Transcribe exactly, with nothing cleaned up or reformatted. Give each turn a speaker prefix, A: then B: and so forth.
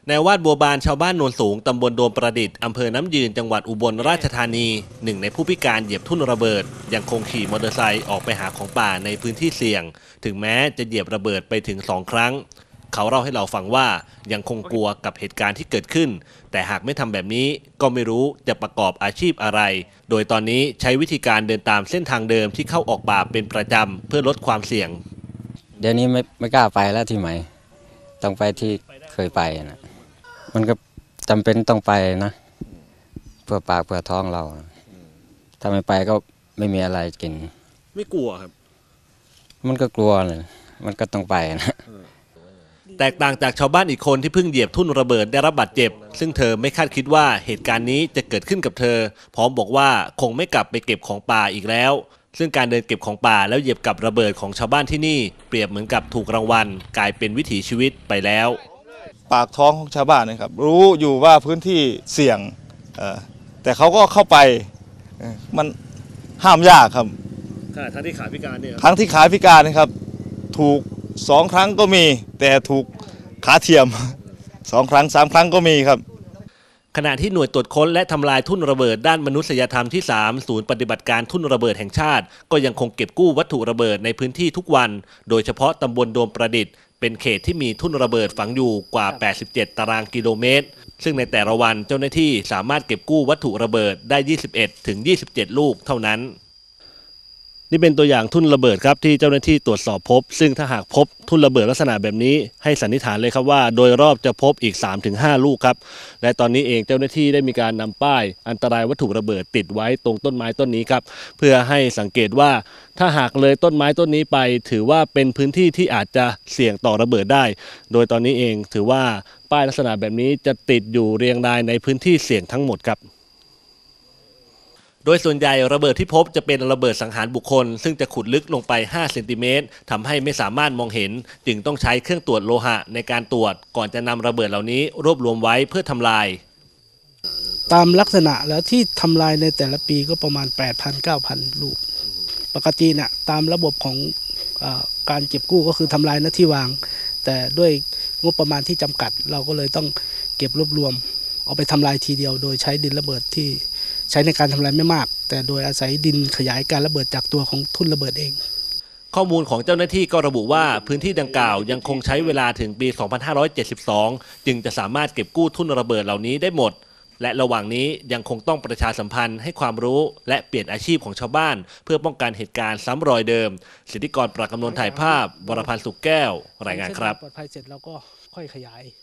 A: ในวาดบัวบานชาวบ้านโนนสูงตำบลโดมประดิษฐ์อำเภอน้ำยืนจังหวัดอุบลราชธานีหนึ่งในผู้พิการเหยียบทุ่นระเบิดยังคงขี่มอเตอร์ไซค์ออกไปหาของป่าในพื้นที่เสี่ยงถึงแม้จะเหยียบระเบิดไปถึงสองครั้งเขาเล่าให้เราฟังว่ายังคงกลัวกับเหตุการณ์ที่เกิดขึ้นแต่หากไม่ทำแบบนี้ก็ไม่รู้จะประกอบอาชีพอะไรโดยตอนนี้ใช้วิธีการเดินตามเส้นทางเดิมที่เข้าออกป่าเป็นประจำเพื่อลดความเสี่ยง
B: เดี๋ยวนี้ไม่ไม่กล้าไปแล้วที่ใหม่ต้องไปที่เคยไปนะมันก็จำเป็นต้องไปนะเพื่อปากเพื่อท้องเราถ้าไม่ไปก็ไม่มีอะไรกิน
A: ไม่กลัวครับ
B: มันก็กลัวเลยมันก็ต้องไปนะ
A: แตกต่างจากชาวบ้านอีกคนที่เพิ่งเหยียบทุ่นระเบิดได้รับบาดเจ็บซึ่งเธอไม่คาดคิดว่าเหตุการณ์นี้จะเกิดขึ้นกับเธอพร้อมบอกว่าคงไม่กลับไปเก็บของป่าอีกแล้วซึ่งการเดินเก็บของป่าแล้วเหยียบกับระเบิดของชาวบ้านที่นี่เปรียบเหมือนกับถูกรางวัลกลายเป็นวิถีชีวิตไปแล้ว
C: ปากท้องของชาวบ้านนะครับรู้อยู่ว่าพื้นที่เสี่ยงแต่เขาก็เข้าไปมันห้ามยากครับ
A: ทั้งที่ขาพิการเนี่ย
C: ทั้งที่ขาพิการนะครับถูกสองครั้งก็มีแต่ถูกขาเทียมสองครั้งสามครั้งก็มีครับ
A: ขณะที่หน่วยตรวจค้นและทำลายทุ่นระเบิดด้านมนุษยธรรมที่สามศูนย์ปฏิบัติการทุ่นระเบิดแห่งชาติก็ยังคงเก็บกู้วัตถุระเบิดในพื้นที่ทุกวันโดยเฉพาะตำบลโดมประดิษฐ์เป็นเขตที่มีทุ่นระเบิดฝังอยู่กว่าแปดสิบเจ็ดตารางกิโลเมตรซึ่งในแต่ละวันเจ้าหน้าที่สามารถเก็บกู้วัตถุระเบิดได้ยี่สิบเอ็ดถึงยี่สิบเจ็ดลูกเท่านั้นนี่เป็นตัวอย่างทุ่นระเบิดครับที่เจ้าหน้าที่ตรวจสอบพบซึ่งถ้าหากพบทุ่นระเบิดลักษณะแบบนี้ให้สันนิษฐานเลยครับว่าโดยรอบจะพบอีก สามถึงห้า ลูกครับและตอนนี้เองเจ้าหน้าที่ได้มีการนำป้ายอันตรายวัตถุระเบิดติดไว้ตรงต้นไม้ต้นนี้ครับเพื่อให้สังเกตว่าถ้าหากเลยต้นไม้ต้นนี้ไปถือว่าเป็นพื้นที่ที่อาจจะเสี่ยงต่อระเบิดได้โดยตอนนี้เองถือว่าป้ายลักษณะแบบนี้จะติดอยู่เรียงรายในพื้นที่เสี่ยงทั้งหมดครับโดยส่วนใหญ่ระเบิดที่พบจะเป็นระเบิดสังหารบุคคลซึ่งจะขุดลึกลงไปห้าเซนติเมตรทำให้ไม่สามารถมองเห็นจึงต้องใช้เครื่องตรวจโลหะในการตรวจก่อนจะนำระเบิดเหล่านี้รวบรวมไว้เพื่อทำลาย
D: ตามลักษณะแล้วที่ทำลายในแต่ละปีก็ประมาณ แปดพัน เก้าพัน ลูกปกติเนี่ยตามระบบของเอ่อการเก็บกู้ก็คือทำลายหน้าที่วางแต่ด้วยงบประมาณที่จำกัดเราก็เลยต้องเก็บรวบรวมเอาไปทำลายทีเดียวโดยใช้ดินระเบิดที่ใช้ในการทำลายไม่มากแต่โดยอาศัยดินขยายการระเบิดจากตัวของทุ่นระเบิดเอง
A: ข้อมูลของเจ้าหน้าที่ก็ระบุว่าพื้นที่ดังกล่าวยังคงใช้เวลาถึงปี สองพันห้าร้อยเจ็ดสิบสอง จึงจะสามารถเก็บกู้ทุ่นระเบิดเหล่านี้ได้หมดและระหว่างนี้ยังคงต้องประชาสัมพันธ์ให้ความรู้และเปลี่ยนอาชีพของชาวบ้านเพื่อป้องกันเหตุการณ์ซ้ำรอยเดิมสิทธิกร ปรักกำนนถ่ายภาพวรพันธ์สุขแก้วรายงานครับ
D: ปลอดภัยเสร็จเราก็ค่อยขยาย